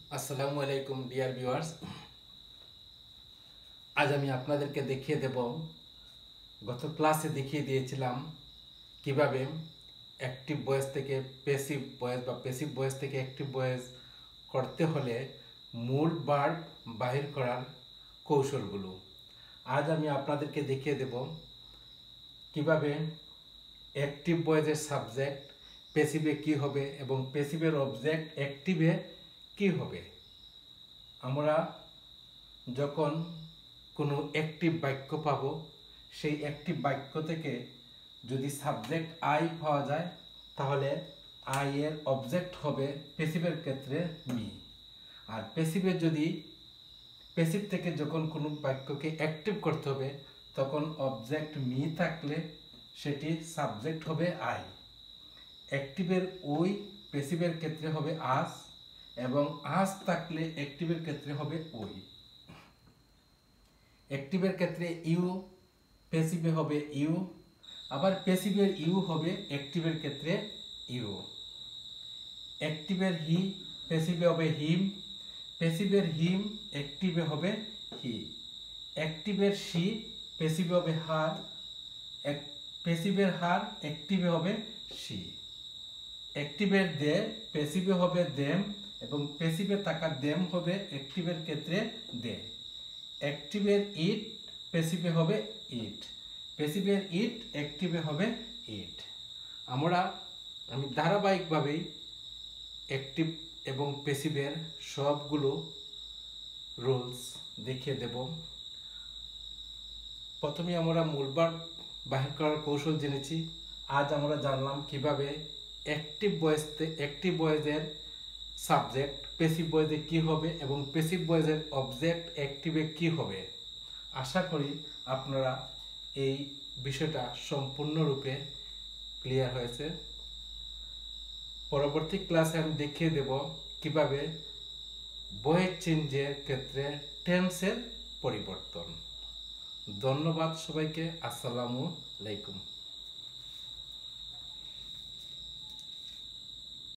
আসসালামু আলাইকুম dear viewers. আজ আমি আপনাদেরকে দেখিয়ে দেব, গত ক্লাসে দেখিয়ে দিয়েছিলাম কিভাবে অ্যাক্টিভ ভয়েস থেকে প্যাসিভ ভয়েস বা প্যাসিভ ভয়েস থেকে অ্যাক্টিভ ভয়েস করতে হলে মূল ভার্ব বাহির করার কৌশলগুলো। আজ আমি আপনাদেরকে দেখিয়ে দেব কিভাবে অ্যাক্টিভ ভয়েসের সাবজেক্ট প্যাসিভে কি হবে এবং প্যাসিভের অবজেক্ট অ্যাক্টিভে কি হবে। আমরা যখন কোনো অ্যাক্টিভ বাক্য পাব, সেই অ্যাক্টিভ বাক্য থেকে যদি সাবজেক্ট আই পাওয়া যায় তাহলে আই এর অবজেক্ট হবে প্যাসিভের ক্ষেত্রে মি। আর প্যাসিভ থেকে যখন কোনো বাক্যকে অ্যাক্টিভ করতে হবে তখন অবজেক্ট মি থাকলে সেটি সাবজেক্ট হবে আই। অ্যাক্টিভের ওই প্যাসিভের ক্ষেত্রে হবে আস এবং আস থাকলে অ্যাক্টিভের ক্ষেত্রে হবে ওই। অ্যাক্টিভের ক্ষেত্রে ইউ, প্যাসিভে হবে ইউ, আবার প্যাসিভের ইউ হবে অ্যাক্টিভের ক্ষেত্রে ইউ। অ্যাক্টিভের হি প্যাসিভে হবে হিম, প্যাসিভের হিম অ্যাক্টিভে হবে হি। অ্যাক্টিভের সি প্যাসিভে হবে হার, প্যাসিভের হার অ্যাক্টিভে হবে সি। অ্যাক্টিভের দে প্যাসিভে হবে দেম এবং প্যাসিভে থাকা দেম হবে অ্যাক্টিভের ক্ষেত্রে দে। অ্যাক্টিভের ইট প্যাসিভে হবে ইট, প্যাসিভের ইট অ্যাক্টিভে হবে ইট। আমি ধারাবাহিকভাবেই অ্যাক্টিভ এবং প্যাসিভের সবগুলো রুলস দেখিয়ে দেব। প্রথমে আমরা মূল ভার্ব বাহির করার কৌশল জেনেছি। আজ আমরা জানলাম কিভাবে অ্যাক্টিভ ভয়েসের সাবজেক্ট প্যাসিভ ভয়েসে কি হবে এবং প্যাসিভ ভয়েসের অবজেক্ট অ্যাক্টিভে কি হবে। আশা করি আপনারা এই বিষয়টা সম্পূর্ণরূপে ক্লিয়ার হয়েছে। পরবর্তী ক্লাসে আমি দেখিয়ে দেব কিভাবে ভয়েস চেঞ্জের ক্ষেত্রে টেন্সের পরিবর্তন। ধন্যবাদ সবাইকে। আসসালামু আলাইকুম।